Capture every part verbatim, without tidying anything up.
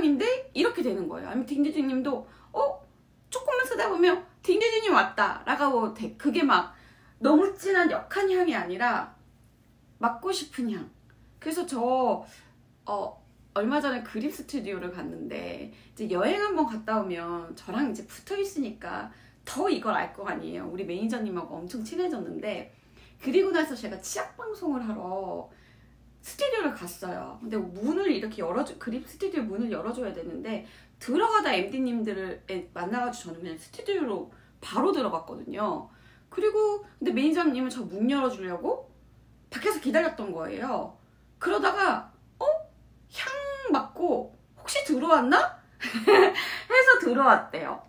향인데 이렇게 되는 거예요. 아니면 딩디즈님도 어? 조금만 쓰다 보면 딩디즈님 왔다 라고 돼. 그게 막 너무 진한 역한 향이 아니라 맡고 싶은 향. 그래서 저 어, 얼마 전에 그립 스튜디오를 갔는데 이제 여행 한번 갔다 오면 저랑 이제 붙어 있으니까 더 이걸 알 거 아니에요. 우리 매니저님하고 엄청 친해졌는데, 그리고 나서 제가 치약 방송을 하러 스튜디오를 갔어요. 근데 문을 이렇게 열어줘, 그립 스튜디오 문을 열어줘야 되는데 들어가다 엠디님들을 만나가지고 저는 그냥 스튜디오로 바로 들어갔거든요. 그리고 근데 매니저님은 저 문 열어주려고 밖에서 기다렸던 거예요. 그러다가 어? 향 맡고 혹시 들어왔나? 해서 들어왔대요.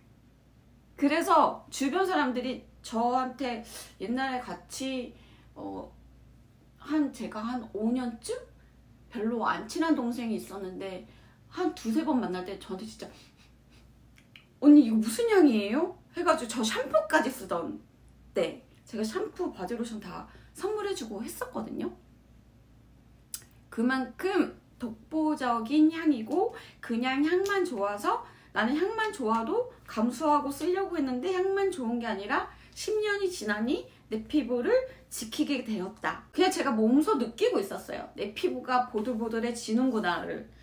그래서 주변 사람들이 저한테 옛날에 같이 어, 한 제가 한 오 년쯤 별로 안 친한 동생이 있었는데 한 두세 번 만날 때 저한테 진짜 언니 이거 무슨 향이에요? 해가지고 저 샴푸까지 쓰던 때 제가 샴푸, 바디로션 다 선물해주고 했었거든요. 그만큼 독보적인 향이고 그냥 향만 좋아서 나는 향만 좋아도 감수하고 쓰려고 했는데 향만 좋은 게 아니라 십 년이 지나니 내 피부를 지키게 되었다. 그냥 제가 몸소 느끼고 있었어요. 내 피부가 보들보들해지는구나를.